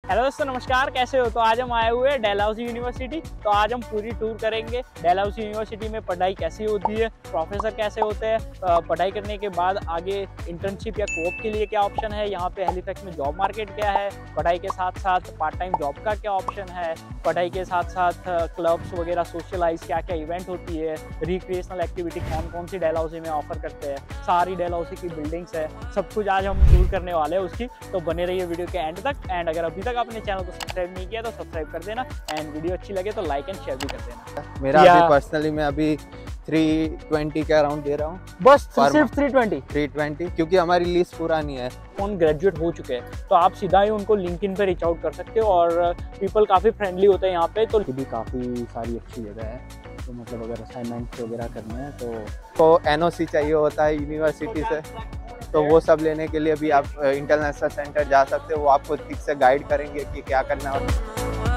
Hello दोस्तों, नमस्कार। कैसे हो? तो आज हम आए हुए हैं डलहौजी यूनिवर्सिटी। तो आज हम पूरी टूर करेंगे डलहौजी यूनिवर्सिटी में पढ़ाई कैसी होती है, प्रोफेसर कैसे होते हैं, पढ़ाई करने के बाद आगे इंटर्नशिप या कोऑप के लिए क्या ऑप्शन है, यहाँ पे हैलिफैक्स में जॉब मार्केट क्या है, पढ़ाई के साथ साथ पार्ट टाइम जॉब का क्या ऑप्शन है, पढ़ाई के साथ साथ क्लब्स वगैरह सोशलाइज क्या क्या इवेंट होती है, रिक्रिएशनल एक्टिविटी कौन कौन सी डलहौजी में ऑफर करते हैं, सारी डलहौजी की बिल्डिंग्स है, सब कुछ आज हम टूर करने वाले हैं उसकी। तो बने रहिए वीडियो के एंड तक। एंड अगर अभी तक आपने चैनल को सब्सक्राइब नहीं किया तो सब्सक्राइब कर देना, एंड वीडियो अच्छी लगे तो लाइक एंड शेयर भी कर देना। मेरा अभी पर्सनली मैं अभी 320 के अराउंड दे रहा हूँ। बस सिर्फ 320 क्योंकि हमारी लिस्ट पुरानी है। कौन ग्रेजुएट हो चुके हैं तो आप सीधा ही उनको लिंक्डइन पे रीच आउट कर सकते हो, और पीपल काफ़ी फ्रेंडली होते हैं यहाँ पे। तो भी काफ़ी सारी अच्छी जगह है, तो मतलब अगर असाइनमेंट वगैरह करने हैं तो एनओसी चाहिए होता है यूनिवर्सिटी से, तो वो सब लेने के लिए भी आप इंटरनेशनल सेंटर जा सकते हो। वो आपको ठीक से गाइड करेंगे कि क्या करना है।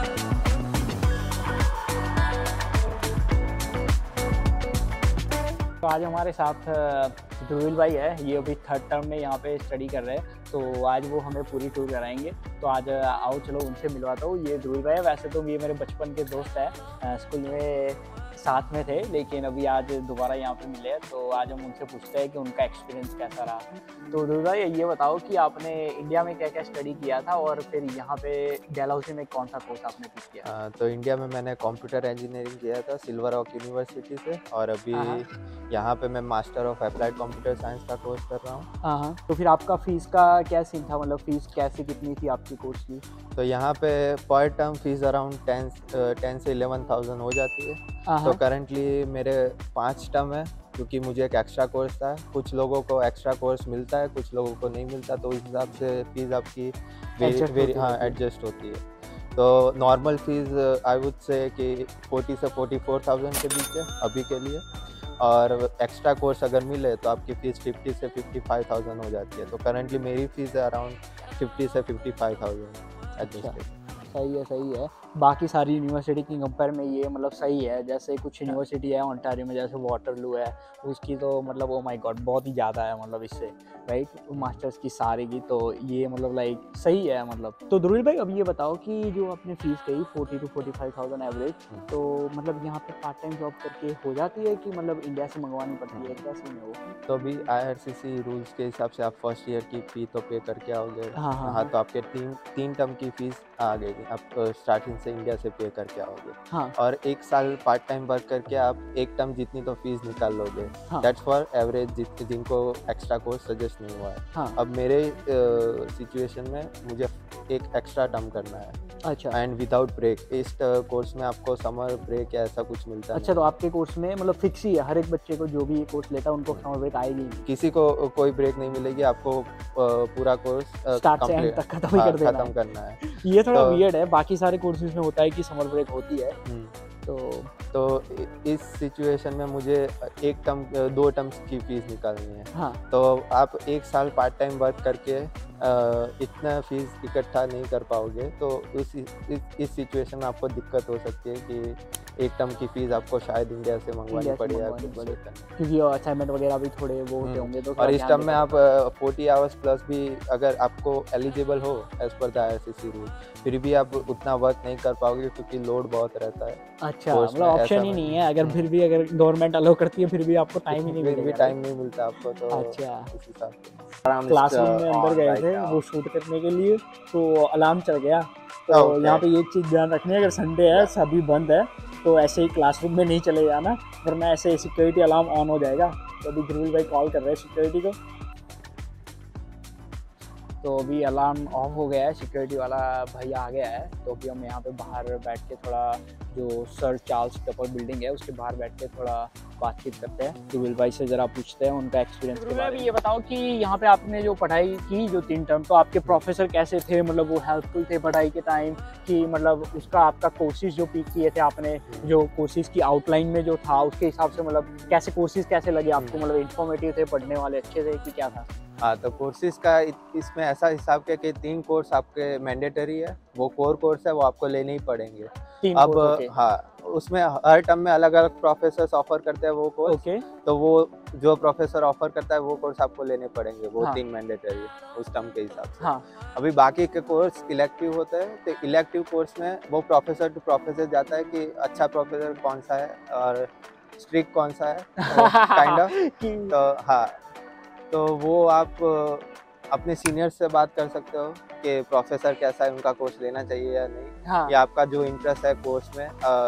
तो आज हमारे साथ ध्रुवील भाई है, ये अभी 3rd टर्म में यहाँ पे स्टडी कर रहे हैं। तो आज वो हमें पूरी टूर कराएंगे। तो आज आओ चलो उनसे मिलवाता हूँ। ये ध्रुवील भाई है, वैसे तो ये मेरे बचपन के दोस्त है, स्कूल में साथ में थे, लेकिन अभी आज दोबारा यहाँ पे मिले हैं। तो आज हम उनसे पूछते हैं कि उनका एक्सपीरियंस कैसा रहा। तो ध्रुवील भाई ये बताओ कि आपने इंडिया में क्या क्या स्टडी किया था, और फिर यहाँ पे डलहौजी में कौन सा कोर्स आपने पिक किया? तो इंडिया में मैंने कंप्यूटर इंजीनियरिंग किया था सिल्वर रॉक यूनिवर्सिटी से, और अभी यहाँ पे मैं master of applied computer science का कोर्स कर रहा हूँ। हाँ, तो फिर आपका फीस का क्या सीन था, मतलब फीस कैसे कितनी थी आपकी कोर्स की? तो यहाँ पे पर टर्म फीस अराउंड 10 से 11,000 हो जाती है। तो करंटली मेरे 5 टर्म है, क्योंकि मुझे एक एक्स्ट्रा कोर्स था। कुछ लोगों को एक्स्ट्रा कोर्स मिलता है, कुछ लोगों को नहीं मिलता, तो इस हिसाब से फीस आपकी एडजस्ट होती है। तो normal fees I would say कि 40 से 44,000 के बीच है अभी के लिए, और एक्स्ट्रा कोर्स अगर मिले तो आपकी फ़ीस 50 से 55,000 हो जाती है। तो करंटली मेरी फ़ीस है अराउंड 50 से 55,000 एडजस्टेड। सही है। बाकी सारी यूनिवर्सिटी की कंपेयर में ये मतलब सही है। जैसे कुछ यूनिवर्सिटी है ओंटारियो में, जैसे वाटरलू है, उसकी तो मतलब ओ माय गॉड बहुत ही ज़्यादा है मतलब इससे, राइट, मास्टर्स की सारी की। तो ये मतलब लाइक सही है मतलब। तो ध्रुवील भाई अब ये बताओ कि जो आपने फीस कही 40 to 45,000 एवरेज, तो मतलब यहाँ पे पार्ट टाइम जॉब करके हो जाती है कि मतलब इंडिया से मंगवानी पड़ती है, क्या सीन है वो? तो अभी IRCC रूल्स के हिसाब से आप फर्स्ट ईयर की फ़ी तो पे करके आओगे। हाँ, तो आपके तीन टर्म की फ़ीस आ गई, आप स्टार्टिंग से इंडिया से पे करके आओगे। और 1 साल पार्ट टाइम वर्क करके आप 1 टर्म जितनी तो फीस निकाल लोगे। दैट्स फॉर एवरेज जिनको एक्स्ट्रा कोर्स सजेस्ट नहीं हुआ है। अब मेरे सिचुएशन में मुझे एक एक्स्ट्रा टर्म करना है। अच्छा, एंड विदाउट ब्रेक। इस कोर्स में आपको समर ब्रेक या ऐसा कुछ मिलता है? अच्छा, तो आपके कोर्स में मतलब फिक्स ही है, हर एक बच्चे को जो भी ये कोर्स लेता है उनको समर ब्रेक आएगी? किसी को कोई ब्रेक नहीं मिलेगी, आपको पूरा कोर्स स्टार्ट से एंड तक खत्म ही कर देना खत्म करना है। ये थोड़ा वियर्ड है, बाकी सारे कोर्सेज में होता है कि समर ब्रेक होती है। तो इस सिचुएशन में मुझे 2 टर्म्स की फीस निकालनी है। तो आप 1 साल पार्ट टाइम वर्क करके इतना फीस इकट्ठा नहीं कर पाओगे, तो इस सिचुएशन में आपको दिक्कत हो सकती है कि 1 टर्म की फीस आपको शायद इंडिया से मंगवानी पड़े, क्योंकि असाइनमेंट वगैरह भी थोड़े वो होते होंगे। तो और इस टर्म में आप 40 आवर्स प्लस भी अगर आपको एलिजिबल हो as per the IRCC rule, फिर भी आप उतना वर्क नहीं कर पाओगे क्योंकि लोड बहुत रहता है। अच्छा, मतलब ऑप्शन ही नहीं है, अगर फिर भी अगर गवर्नमेंट अलाउ करती है फिर भी आपको टाइम ही नहीं मिलेगा, फिर भी टाइम नहीं मिलता आपको। तो अच्छा, इस हिसाब से क्लासरूम में अंदर गए थे वो शूट करने के लिए, तो अलार्म चल गया। तो यहाँ पे ये चीज़ ध्यान रखनी है, अगर संडे है सभी बंद है तो ऐसे ही क्लासरूम में नहीं चले जाना, वरना ऐसे सिक्योरिटी अलार्म ऑन हो जाएगा। तो अभी ध्रुवील भाई कॉल कर रहे हैं सिक्योरिटी को, तो अभी अलार्म ऑफ हो गया है, सिक्योरिटी वाला भैया आ गया है। तो अभी हम यहाँ पे बाहर बैठ के थोड़ा, जो सर चार्ल्स टपर बिल्डिंग है उसके बाहर बैठ के थोड़ा बातचीत करते हैं। ध्रुवील भाई से ज़रा पूछते हैं उनका एक्सपीरियंस के बारे में। ये बताओ कि यहाँ पे आपने जो पढ़ाई की जो 3 टर्म, तो आपके प्रोफेसर कैसे थे, मतलब वो हेल्पफुल थे पढ़ाई के टाइम, कि मतलब उसका आपका कोर्सेज जो पिक किए थे आपने, जो कोर्सेज की आउटलाइन में जो था उसके हिसाब से मतलब कैसे कोर्सेज कैसे लगे आपको, मतलब इन्फॉर्मेटिव थे, पढ़ने वाले अच्छे थे कि क्या था? हाँ, तो कोर्सेज का इसमें ऐसा हिसाब है कि 3 कोर्स आपके मैंडेटरी है, वो कोर कोर्स है, वो आपको लेने ही पड़ेंगे। 3 अब कोर्स, ओके। हाँ, उसमें हर टर्म में अलग-अलग प्रोफेसर्स ऑफर करते हैं वो कोर्स। ओके। तो वो जो प्रोफेसर ऑफर करता है वो कोर्स आपको लेने पड़ेंगे, वो हाँ। 3 मैंडेटरी उस टर्म के हिसाब से। हाँ। अभी बाकी के कोर्स इलेक्टिव होते हैं, तो इलेक्टिव कोर्स में वो प्रोफेसर टू प्रोफेसर जाता है कि अच्छा प्रोफेसर कौन सा है और स्ट्रिक्ट कौन सा है, काइंड ऑफ। तो हाँ, तो वो आप अपने सीनियर से बात कर सकते हो कि प्रोफेसर कैसा है, उनका कोर्स लेना चाहिए या नहीं। हाँ। या आपका जो इंटरेस्ट है कोर्स में।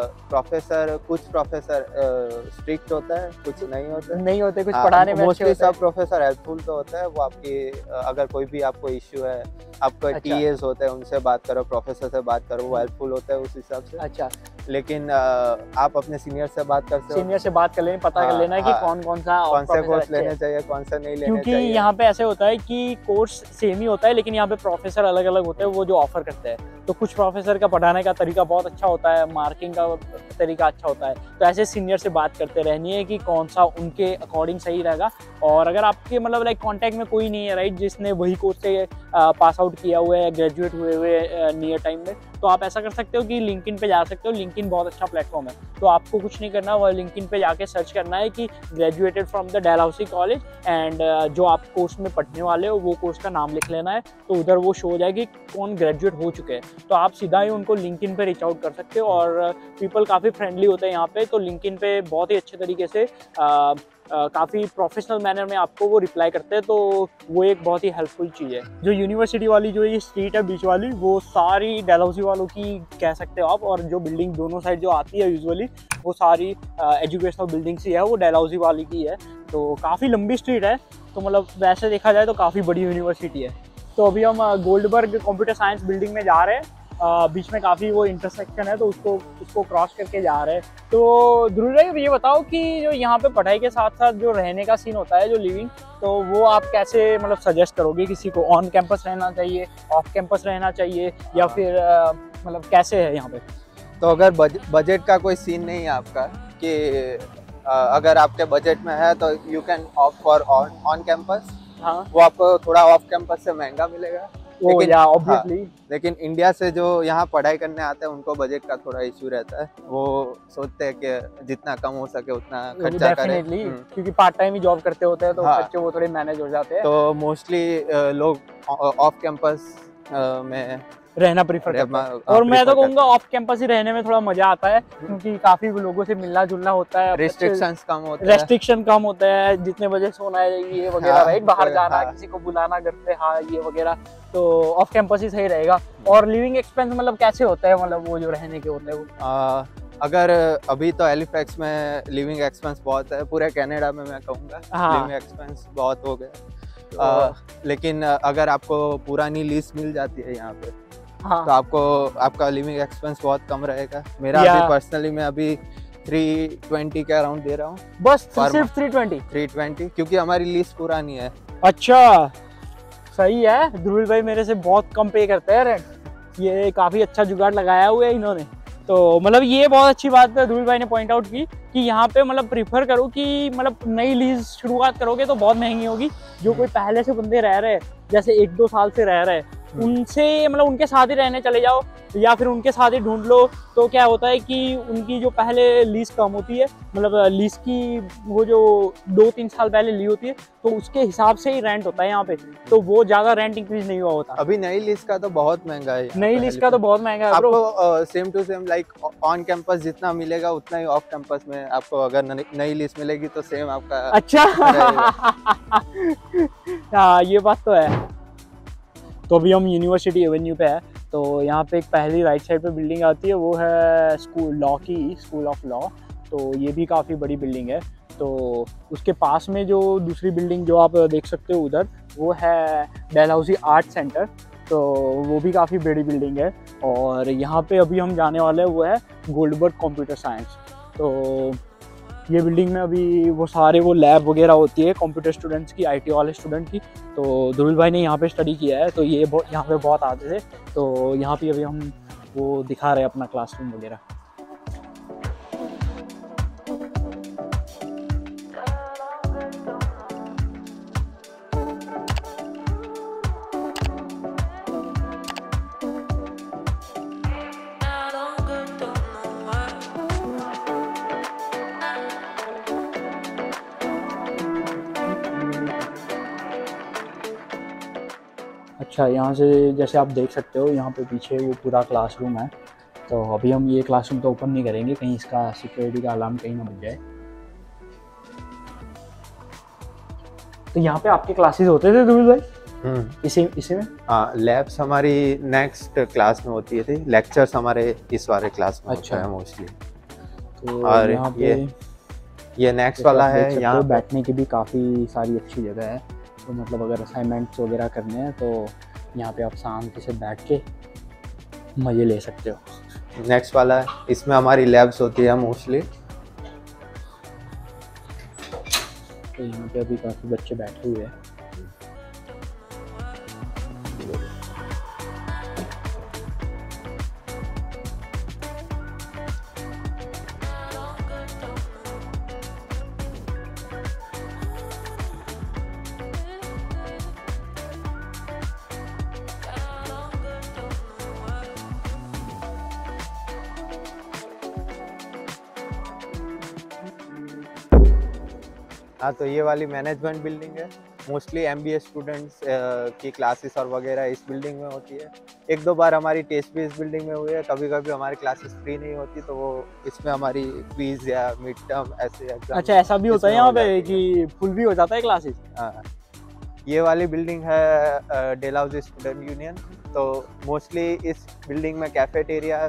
कुछ प्रोफेसर स्ट्रिक्ट होता है, कुछ नहीं होते, कुछ पढ़ाने में अच्छे मोस्टली होते हैं। सब प्रोफेसर हेल्पफुल तो होता है। वो आपकी अगर कोई भी आपको इश्यू है, आपको अच्छा। टीएस होते हैं, उनसे बात करो, प्रोफेसर से बात करो, वो हेल्पफुल होता है उस हिसाब से। अच्छा, लेकिन आप अपने सीनियर से बात कर सकते हो, सीनियर से बात कर लेना, पता कर हाँ, लेना है कि हाँ। कौन सा कौन से प्रोफेसर कोर्स अच्छे हैं। लेने चाहिए, कौन सा नहीं लेने क्योंकि चाहिए। यहाँ पे ऐसे होता है कि कोर्स सेम ही होता है, लेकिन यहाँ पे प्रोफेसर अलग अलग होते हैं वो जो ऑफर करते हैं। तो कुछ प्रोफेसर का पढ़ाने का तरीका बहुत अच्छा होता है, मार्किंग का तरीका अच्छा होता है। तो ऐसे सीनियर से बात करते रहनी है कि कौन सा उनके अकॉर्डिंग सही रहेगा। और अगर आपके मतलब लाइक कांटेक्ट में कोई नहीं है राइट, जिसने वही कोर्स से पास आउट किया हुआ है, ग्रेजुएट हुए हुए नियर टाइम में, तो आप ऐसा कर सकते हो कि लिंक्डइन पे जा सकते हो। लिंक्डइन बहुत अच्छा प्लेटफॉर्म है, तो आपको कुछ नहीं करना, वह लिंक्डइन पे जाके सर्च करना है कि graduated from the Dalhousie college and जो आप कोर्स में पढ़ने वाले हो वो कोर्स का नाम लिख लेना है। तो उधर वो शो हो जाएगी कौन ग्रेजुएट हो चुके हैं, तो आप सीधा ही उनको लिंक्डइन पे रीच आउट कर सकते हो। और पीपल काफ़ी फ्रेंडली होते हैं यहाँ पे, तो लिंक्डइन पे बहुत ही अच्छे तरीके से काफ़ी प्रोफेशनल मैनर में आपको वो रिप्लाई करते हैं। तो वो एक बहुत ही हेल्पफुल चीज़ है। जो यूनिवर्सिटी वाली जो ये स्ट्रीट है बीच वाली, वो सारी डलहौसी वालों की कह सकते हो आप। और जो बिल्डिंग दोनों साइड जो आती है यूजुअली, वो सारी एजुकेशनल बिल्डिंग्स ही है, वो डलहौसी वाली की है। तो काफ़ी लंबी स्ट्रीट है, तो मतलब वैसे देखा जाए तो काफ़ी बड़ी यूनिवर्सिटी है। तो अभी हम गोल्डबर्ग कंप्यूटर साइंस बिल्डिंग में जा रहे हैं। बीच में काफ़ी वो इंटरसेक्शन है, तो उसको क्रॉस करके जा रहे हैं। तो ध्रुव भाई ये बताओ कि जो यहाँ पे पढ़ाई के साथ साथ जो रहने का सीन होता है, जो लिविंग, तो वो आप कैसे मतलब सजेस्ट करोगे किसी को? ऑन कैंपस रहना चाहिए, ऑफ कैंपस रहना चाहिए, या फिर मतलब कैसे है यहाँ पे? तो अगर बजट का कोई सीन नहीं है आपका कि अगर आपके बजट में है, तो you can opt for on campus. हाँ, वो आपको थोड़ा ऑफ कैंपस से महंगा मिलेगा। लेकिन इंडिया से जो यहाँ पढ़ाई करने आते हैं उनको बजट का थोड़ा इश्यू रहता है। वो सोचते हैं कि जितना कम हो सके उतना खर्चा करें, क्योंकि पार्ट टाइम ही जॉब करते होते हैं, तो हाँ, खर्चे वो थोड़े मैनेज हो जाते हैं। तो मोस्टली लोग ऑफ कैंपस में रहना प्रीफर करता है। और मैं तो कहूँगा ऑफ कैंपस ही रहने में थोड़ा मजा आता है, क्योंकि काफी लोगों से मिलना जुलना होता है, रेस्ट्रिक्शन कम होता है, जितने बजे सोना है ये वगैरह, राइट, बाहर जाना, किसी को बुलाना घर पे, हाँ ये वगैरह। तो ऑफ कैंपस ही सही रहेगा। और लिविंग एक्सपेंस मतलब कैसे होता है, मतलब वो जो रहने के होते हैं वो? अगर अभी तो हैलिफैक्स में लिविंग एक्सपेंस बहुत है, पूरे कनाडा में मैं कहूँगा लिविंग एक्सपेंस बहुत हो गया। लेकिन अगर आपको पुरानी लीज मिल जाती है यहाँ पे, हाँ, तो आपका लिविंग एक्सपेंस बहुत कम रहेगा। मेरा अभी पर्सनली मैं अभी 320 के अराउंड दे रहा हूँ बस, सिर्फ 320, क्योंकि हमारी लीज पुरानी है। अच्छा, सही है। ध्रुव भाई मेरे से बहुत कम पे करते हैं रेंट, ये काफ़ी अच्छा जुगाड़ लगाया हुआ है इन्होंने। तो मतलब ये बहुत अच्छी बात है ध्रुव भाई ने पॉइंट आउट की कि यहाँ पे मतलब प्रीफर करो कि मतलब नई लीज शुरुआत करोगे तो बहुत महंगी होगी। जो कोई पहले से बंदे रह रहे हैं, जैसे 1-2 साल से रह रहे हैं, उनसे मतलब उनके साथ ही रहने चले जाओ, या फिर उनके साथ ही ढूंढ लो। तो क्या होता है कि उनकी जो पहले लीज कम होती है, मतलब लीज की वो जो 2-3 साल पहले ली होती है, तो उसके हिसाब से ही रेंट होता है यहाँ पे। तो वो ज्यादा रेंट इंक्रीज नहीं हुआ होता। अभी नई लीज का तो बहुत महंगा है, नई लीज का तो बहुत महंगा है आपको। Same to same like on campus जितना मिलेगा उतना ही ऑफ कैंपस में आपको अगर नई लीज मिलेगी तो सेम आपका। अच्छा हाँ, ये बात तो है। तो अभी हम यूनिवर्सिटी एवेन्यू पे है, तो यहाँ पे एक पहली राइट साइड पे बिल्डिंग आती है, वो है स्कूल ऑफ लॉ। तो ये भी काफ़ी बड़ी बिल्डिंग है। तो उसके पास में जो दूसरी बिल्डिंग जो आप देख सकते हो उधर, वो है डलहौसी आर्ट सेंटर। तो वो भी काफ़ी बड़ी बिल्डिंग है। और यहाँ पे अभी हम जाने वाले हैं, वो है गोल्डबर्ग कंप्यूटर साइंस। तो ये बिल्डिंग में अभी वो सारे वो लैब वगैरह होती है कंप्यूटर स्टूडेंट्स की, आईटी वाले स्टूडेंट की। तो ध्रुव भाई ने यहाँ पे स्टडी किया है, तो ये यहाँ पे बहुत आते थे। तो यहाँ पे अभी हम वो दिखा रहे हैं अपना क्लासरूम वगैरह। अच्छा, यहाँ से जैसे आप देख सकते हो यहाँ पे पीछे वो पूरा क्लासरूम है। तो अभी हम ये क्लासरूम तो ओपन नहीं करेंगे, कहीं इसका सिक्योरिटी का अलार्म कहीं ना बज जाए। तो यहाँ पे आपके क्लासेस होते थे ध्रुव भाई? इसी में? हाँ, लैब्स हमारी नेक्स्ट क्लास में होती थी, लेक्चर्स हमारे इस वाले क्लास में अच्छा होता है मोस्टली। तो और यहाँ पे ये नेक्स्ट वाला है, यहाँ बैठने की भी काफ़ी सारी अच्छी जगह है। तो मतलब अगर असाइनमेंट्स वगैरह करने हैं तो यहाँ पे आप शांति से बैठ के मज़े ले सकते हो। नेक्स्ट वाला है, इसमें हमारी लैब्स होती है मोस्टली। तो यहाँ पे अभी काफ़ी बच्चे बैठे हुए हैं। हाँ, तो ये वाली मैनेजमेंट बिल्डिंग है। मोस्टली MBA स्टूडेंट्स की क्लासेस और वगैरह इस बिल्डिंग में होती है। एक दो बार हमारी टेस्ट भी इस बिल्डिंग में हुई है। कभी कभी हमारी क्लासेस फ्री नहीं होती तो वो इसमें हमारी क्विज या मिड टर्म ऐसे एग्जाम। अच्छा, ऐसा भी होता है यहाँ पे कि फुल भी हो जाता है क्लासेस? हाँ, ये वाली बिल्डिंग है डेलहाउसी स्टूडेंट यूनियन। तो मोस्टली इस बिल्डिंग में कैफेटेरिया,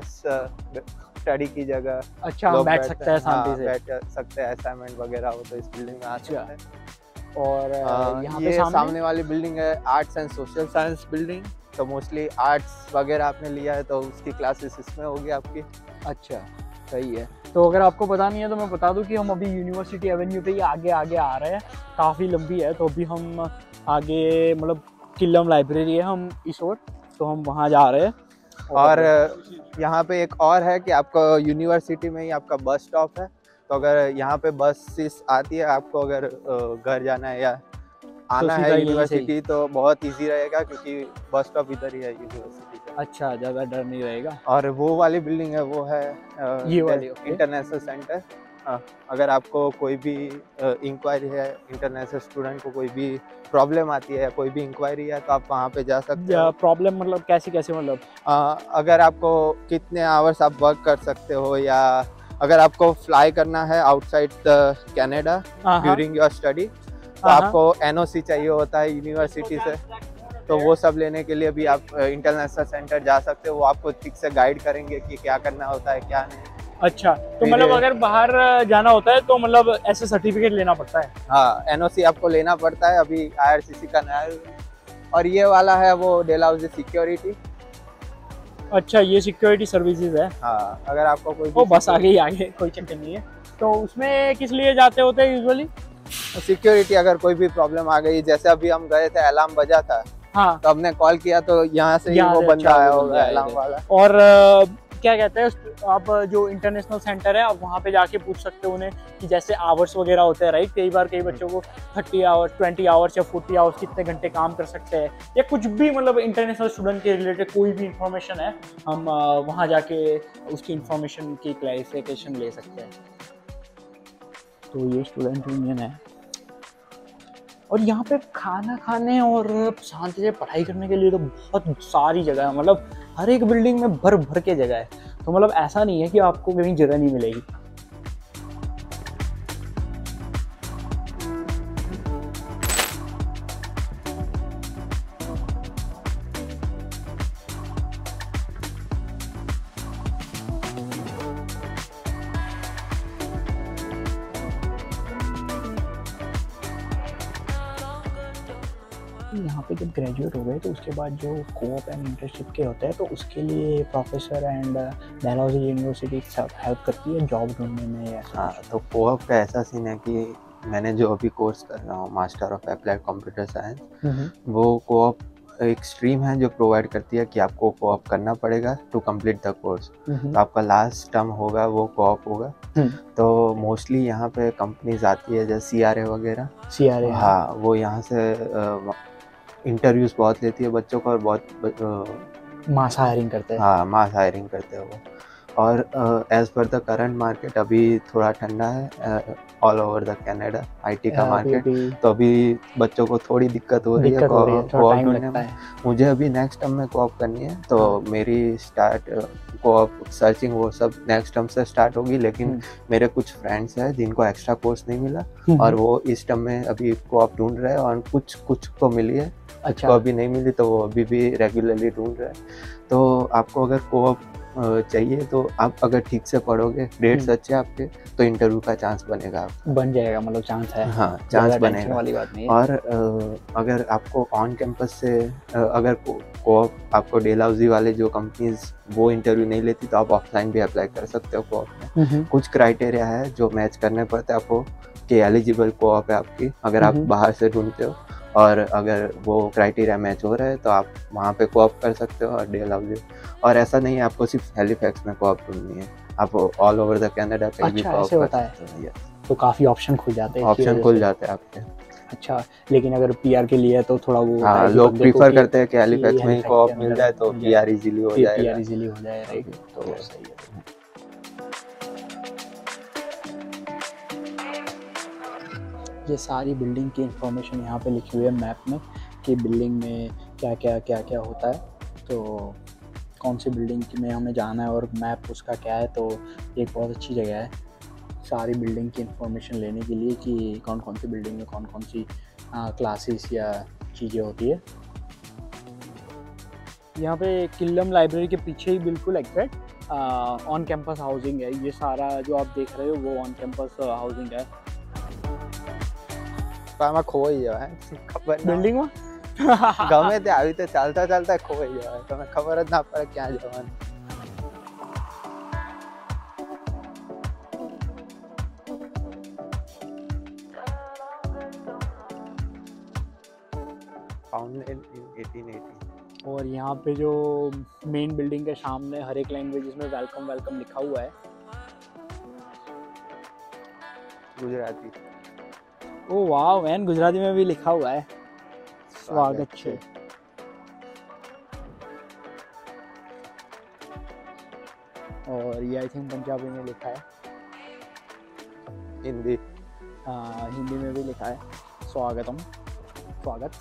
स्टडी की जगह, अच्छा, हम बैठ सकते हैं शांति से? बैठ सकते हैं, असाइनमेंट वगैरह हो तो इस बिल्डिंग में आ सकते हैं। और यहाँ पे सामने वाली बिल्डिंग है arts and social science building. तो मोस्टली आर्ट्स वगैरह आपने लिया है तो उसकी क्लासेस इसमें होगी आपकी। अच्छा, सही है। तो अगर आपको पता नहीं है तो मैं बता दूं कि हम अभी यूनिवर्सिटी एवेन्यू पे ही आगे आगे आ रहे हैं। काफ़ी लंबी है, तो अभी हम आगे मतलब किल्लम लाइब्रेरी है हम इस ओर, तो हम वहाँ जा रहे हैं। और यहाँ पे एक और है कि आपको यूनिवर्सिटी में ही आपका बस स्टॉप है। तो अगर यहाँ पे बस आती है, आपको अगर घर जाना है या आना है यूनिवर्सिटी तो बहुत इजी रहेगा क्योंकि बस स्टॉप इधर ही है यूनिवर्सिटी का। अच्छा, ज़्यादा डर नहीं रहेगा। और वो वाली बिल्डिंग है, वो है ये वाली इंटरनेशनल सेंटर। अगर आपको कोई भी इंक्वायरी है, इंटरनेशनल स्टूडेंट को कोई भी प्रॉब्लम आती है या कोई भी इंक्वायरी है तो आप वहाँ पे जा सकते हो। प्रॉब्लम मतलब कैसी कैसे? मतलब अगर आपको कितने आवर्स आप वर्क कर सकते हो, या अगर आपको फ्लाई करना है outside Canada during your study तो आपको NOC चाहिए होता है यूनिवर्सिटी से। तो वो सब लेने के लिए भी आप इंटरनेशनल सेंटर जा सकते हो। वो आपको ठीक से गाइड करेंगे कि क्या करना होता है क्या नहीं। अच्छा, तो मतलब अगर बाहर जाना होता है तो मतलब ऐसे सर्टिफिकेट लेना पड़ता है? हाँ, NOC आपको लेना पड़ता है। अभी IRCC का नया। और ये वाला है वो डेलहाउसी सिक्योरिटी। अच्छा, ये सिक्योरिटी सर्विसेज है। हाँ, अगर आपको कोई वो बस आगे कोई चक्कर नहीं है। तो उसमें किस लिए जाते होते हैं यूजुअली? सिक्योरिटी, अगर कोई भी प्रॉब्लम आ गई, जैसे अभी हम गए थे अलार्म बजा था। हाँ, तो हमने कॉल किया तो यहाँ से ही वो बंदा आया होगा अलार्म वाला। और क्या कहते हैं, आप जो इंटरनेशनल सेंटर है आप वहाँ पे जाके पूछ सकते हो उन्हें कि जैसे आवर्स वगैरह होते हैं, राइट? कई बार कई बच्चों को 30 आवर्स, 20 आवर्स या 40 आवर्स कितने घंटे काम कर सकते हैं, या कुछ भी मतलब इंटरनेशनल स्टूडेंट के रिलेटेड कोई भी इंफॉर्मेशन है, हम वहाँ जाके उसकी इंफॉर्मेशन की क्लैरिफिकेशन ले सकते हैं। तो ये स्टूडेंट यूनियन है। और यहाँ पे खाना खाने और शांति से पढ़ाई करने के लिए तो बहुत सारी जगह है। मतलब हर एक बिल्डिंग में भर भर के जगह है। तो मतलब ऐसा नहीं है कि आपको कहीं जगह नहीं मिलेगी। यहाँ पे जब ग्रेजुएट हो गए तो उसके बाद जो कोऑप एंड इंटर्नशिप के होते हैं तो उसके लिए professor and Dalhousie university help करती है जॉब ढूंढने में। हाँ, तो कोऑप का ऐसा सीन है कि मैंने जो अभी कोर्स कर रहा हूँ master of applied computer science, वो कोऑप एक स्ट्रीम है जो प्रोवाइड करती है कि आपको कोऑप करना पड़ेगा टू कंप्लीट द कोर्स। तो आपका लास्ट टर्म होगा वो कोऑप होगा। तो मोस्टली यहाँ पे कंपनीज आती है जैसे CRA वगैरह। CRA, हाँ, वो यहाँ से इंटरव्यूज बहुत लेती है बच्चों को और बहुत मास हायरिंग करते हैं। हाँ, मास हायरिंग करते हैं वो। और as per the current market अभी थोड़ा ठंडा है all over the Canada IT का मार्केट, तो अभी बच्चों को थोड़ी दिक्कत हो रही है कोऑप ढूंढने में। मुझे अभी नेक्स्ट टर्म में कोऑप करनी है, तो मेरी स्टार्ट कोऑप सर्चिंग वो सब नेक्स्ट टर्म से स्टार्ट होगी। लेकिन मेरे कुछ फ्रेंड्स हैं जिनको एक्स्ट्रा कोर्स नहीं मिला और वो इस टर्म में अभी कोऑप ढूंढ रहे हैं, और कुछ को मिली है, कुछ को अभी नहीं मिली, तो वो अभी भी रेगुलरली ढूंढ रहे हैं। तो आपको अगर कोऑप चाहिए तो आप अगर ठीक से पढ़ोगे, ग्रेड्स अच्छे आपके, तो इंटरव्यू का चांस बनेगा, आप बन जाएगा, मतलब चांस है। हाँ, चांस बनेगा वाली बात नहीं है। और अगर आपको ऑन कैंपस से अगर कोऑप आपको डेलहाउसी वाले जो कंपनीज वो इंटरव्यू नहीं लेती, तो आप ऑफलाइन भी अप्लाई कर सकते हो कोऑप में। कुछ क्राइटेरिया है जो मैच करने पड़ते हैं आपको कि एलिजिबल कोऑप है आपकी, अगर आप बाहर से ढूंढते हो, और अगर वो क्राइटेरिया मैच हो रहा है तो आप वहाँ पे कोऑप कर सकते हो और डेलहाउसी। और ऐसा नहीं है आपको सिर्फ हैलिफैक्स में कोऑप ढूंढनी है, आप ऑल ओवर द कनाडा कहीं भी कोऑप कर सकते हो। तो काफ़ी ऑप्शन खुल जाते हैं, ऑप्शन खुल जाते हैं आपके। अच्छा, लेकिन अगर पीआर के लिए तो थोड़ा वो हाँ, लोग प्रीफर करते हैं कि हैलिफैक्स में ही कोऑप मिल जाए तो पीआर इजीली हो जाएगा। पीआर इजीली हो जाए, राइट? तो सही है। ये सारी बिल्डिंग की इंफॉर्मेशन यहाँ पे लिखी हुई है मैप में, कि बिल्डिंग में क्या क्या होता है, तो कौन सी बिल्डिंग में हमें जाना है और मैप उसका क्या है। तो एक बहुत अच्छी जगह है सारी बिल्डिंग की इंफॉर्मेशन लेने के लिए, कि कौन कौन सी बिल्डिंग में कौन कौन सी क्लासेस या चीज़ें होती है। यहाँ पे किल्लम लाइब्रेरी के पीछे ही बिल्कुल एग्जैक्ट ऑन कैंपस हाउसिंग है। ये सारा जो आप देख रहे हो वो ऑन कैंपस हाउसिंग है। पामा खोई है खबर बिल्डिंग में गमे ते આવી તો ચાલતા ખોવાઈ જાય, તમે ખબર જ ના પડે ક્યાં જવાનું। Founded in 1880। और यहाँ पे जो मेन बिल्डिंग के सामने हर एक लैंग्वेज में वेलकम वेलकम लिखा हुआ है। गुजराती। ओ वाह मैन, गुजराती में भी लिखा हुआ है स्वागत है। और ये आई थिंक पंजाबी में लिखा है, हिंदी, हाँ हिंदी में भी लिखा है स्वागतम, स्वागत।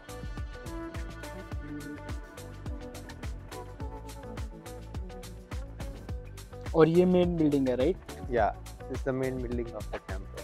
और ये मेन बिल्डिंग है, राइट? या this is the main building of the campus.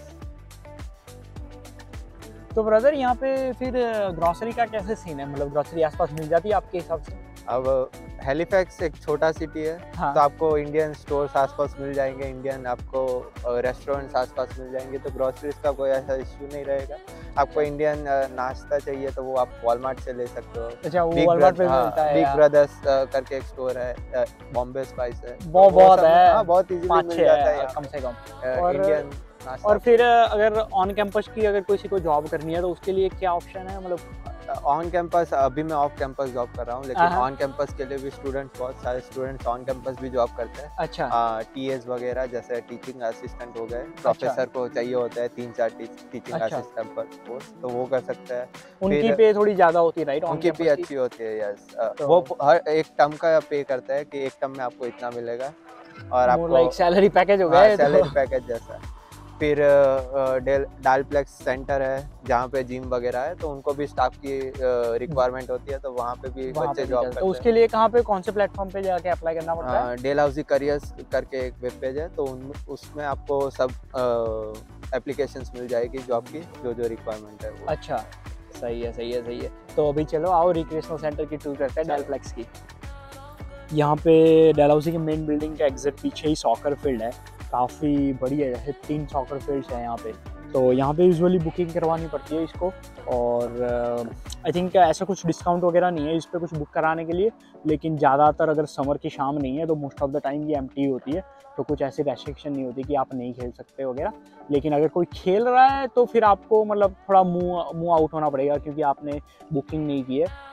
तो ब्रदर यहाँ पे फिर ग्रोसरी का कैसे सीन है, मतलब ग्रोसरी आसपास मिल जाती है आपके हिसाब से? अब हैलिफैक्स एक छोटा सिटी है, हाँ। तो आपको इंडियन स्टोर्स आसपास मिल जाएंगे, इंडियन आपको रेस्टोरेंट्स आसपास मिल जाएंगे, तो ग्रोसरीज का कोई ऐसा इश्यू नहीं रहेगा। आपको इंडियन नाश्ता चाहिए तो वो आप वॉलमार्ट से ले सकते हो। अच्छा, वो वॉलमार्ट पे मिलता है। बिग ब्रदर्स करके एक स्टोर है, बॉम्बे स्पाइस है, बहुत है, हाँ बहुत इजीली मिल जाता है कम से कम। इंडियन। और फिर अगर ऑन कैंपस की अगर किसी को जॉब करनी है तो उसके लिए क्या ऑप्शन है, मतलब ऑन कैंपस? अभी मैं ऑफ कैंपस जॉब कर रहा हूँ, लेकिन ऑन कैंपस के लिए भी स्टूडेंट्स, बहुत सारे स्टूडेंट्स ऑन कैंपस भी जॉब करते हैं। अच्छा। टीएस वगैरह जैसे टीचिंग असिस्टेंट हो गए, प्रोफेसर को चाहिए होता है 3-4 टीचिंग असिस्टेंट पर कोर्स, तो वो कर सकते हैं। उनकी पे थोड़ी ज्यादा होती है, राइट? उनकी पे अच्छी होती है, यस। वो हर एक टर्म का पे करता है कि एक टर्म में आपको इतना मिलेगा, और आपको लाइक सैलरी पैकेज हो गया, सैलरी पैकेज जैसा। फिर डालप्लेक्स सेंटर है जहाँ पे जिम वगैरह है, तो उनको भी स्टाफ की रिक्वायरमेंट होती है, तो वहाँ पे भी बच्चे जॉब करते हैं। तो उसके लिए कहाँ पे, कौन से प्लेटफॉर्म पे जाके अप्लाई करना पड़ता है? डेलहाउसी करियर्स करके एक वेब पेज है, तो उसमें आपको सब एप्लीकेशंस मिल जाएगी जॉब की, जो रिक्वायरमेंट है वो। अच्छा, सही है, सही है, सही है। तो अभी चलो आओ रिक्रिएशनल सेंटर की टूर करते हैं, डालप्लेक्स की। यहाँ पे डेलहाउसी की मेन बिल्डिंग के एग्जैक्ट पीछे ही सॉकर फील्ड है, काफ़ी बड़ी है, जैसे 3 सॉकर फील्ड्स हैं यहाँ पे। तो यहाँ पे यूजुअली बुकिंग करवानी पड़ती है इसको, और आई थिंक ऐसा कुछ डिस्काउंट वगैरह नहीं है इस पर कुछ बुक कराने के लिए, लेकिन ज़्यादातर अगर समर की शाम नहीं है तो मोस्ट ऑफ द टाइम ये एम्प्टी होती है, तो कुछ ऐसी रेस्ट्रिक्शन नहीं होती कि आप नहीं खेल सकते वगैरह। लेकिन अगर कोई खेल रहा है तो फिर आपको मतलब थोड़ा मूव आउट होना पड़ेगा, क्योंकि आपने बुकिंग नहीं की है।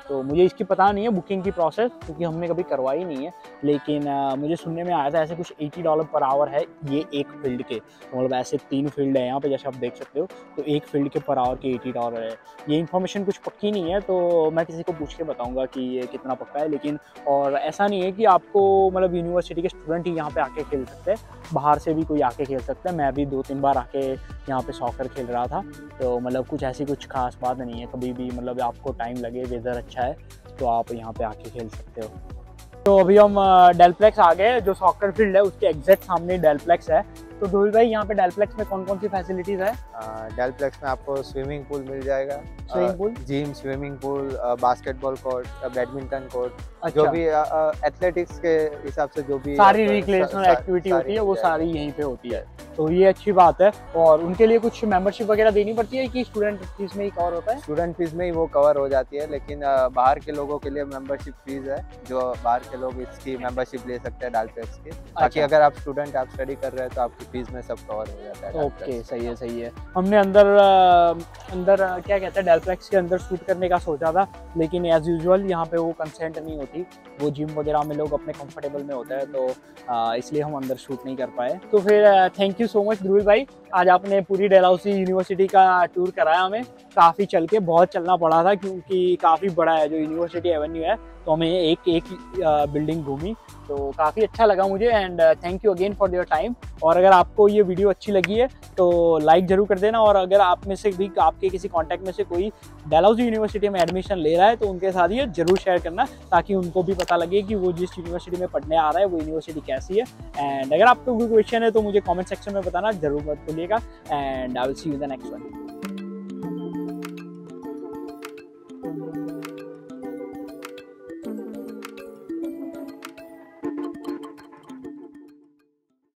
तो मुझे इसकी पता नहीं है बुकिंग की प्रोसेस, क्योंकि हमने कभी करवाई नहीं है, लेकिन मुझे सुनने में आया था ऐसे कुछ $80 पर आवर है ये एक फील्ड के। तो मतलब ऐसे 3 फील्ड है यहाँ पे जैसे आप देख सकते हो, तो एक फील्ड के पर आवर के $80 है। ये इन्फॉर्मेशन कुछ पक्की नहीं है, तो मैं किसी को पूछ के बताऊँगा कि ये कितना पक्का है। लेकिन और ऐसा नहीं है कि आपको मतलब यूनिवर्सिटी के स्टूडेंट ही यहाँ पे आके खेल सकते हैं, बाहर से भी कोई आके खेल सकता है। मैं भी 2-3 बार आके यहाँ पे सॉकर खेल रहा था, तो मतलब कुछ ऐसी कुछ खास बात नहीं है। कभी भी मतलब आपको टाइम लगे, वेदर अच्छा है, तो आप यहाँ पे आके खेल सकते हो। तो अभी हम डेलप्लेक्स आ गए, जो सॉकर फील्ड है उसके एग्जैक्ट सामने डेलप्लेक्स है। तो ध्रुव भाई यहाँ पे डेलप्लेक्स में कौन कौन सी फैसिलिटीज है? डेलप्लेक्स में आपको स्विमिंग पूल मिल जाएगा, swimming pool, gym, swimming pool, basketball court, badminton court, अच्छा, जो भी एथलेटिक्स के हिसाब से जो भी सारी रिक्रिएशनल एक्टिविटी होती है वो सारी यहीं पे होती है। तो ये अच्छी बात है। और उनके लिए कुछ मेंबरशिप वगैरह देनी पड़ती है कि स्टूडेंट फीस में ही कवर होता है? स्टूडेंट फीस में ही वो कवर हो जाती है, लेकिन बाहर के लोगों के लिए मेंबरशिप फीस है, जो बाहर के लोग इसकी मेंबरशिप ले सकते हैं डेलप्लेक्स की। ताकि अगर आप स्टूडेंट, आप स्टडी कर रहे हैं तो आपकी फीस में सब कवर हो जाता है। ओके, सही है सही है। हमने अंदर क्या कहते हैं डेलप्लेक्स के अंदर शूट करने का सोचा था, लेकिन एज यूजुअल यहाँ पे वो कंसेंट नहीं होती, वो जिम वगैरह में लोग अपने कंफर्टेबल में होता है, तो इसलिए हम अंदर शूट नहीं कर पाए। तो फिर thank you so much Dhruv भाई, आज आपने पूरी डलहौजी यूनिवर्सिटी का टूर कराया हमें। काफ़ी चल के बहुत चलना पड़ा था, क्योंकि काफ़ी बड़ा है जो यूनिवर्सिटी एवेन्यू है, तो हमें एक बिल्डिंग घूमी, तो काफ़ी अच्छा लगा मुझे। And thank you again for your time. और अगर आपको ये वीडियो अच्छी लगी है तो लाइक ज़रूर कर देना, और अगर आप में से भी आपके किसी कांटेक्ट में से कोई डलहौजी यूनिवर्सिटी में एडमिशन ले रहा है तो उनके साथ ये जरूर शेयर करना, ताकि उनको भी पता लगे कि वो जिस यूनिवर्सिटी में पढ़ने आ रहा है वो यूनिवर्सिटी कैसी है। एंड अगर आपको कोई क्वेश्चन है तो मुझे कॉमेंट सेक्शन में बताना जरूर मत भूलिएगा। And I will see you in the next one.